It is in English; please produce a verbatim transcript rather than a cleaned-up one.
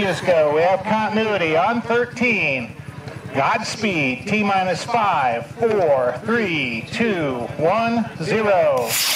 changes go. We have continuity on thirteen. Godspeed, T minus five, four, three, two, one, zero.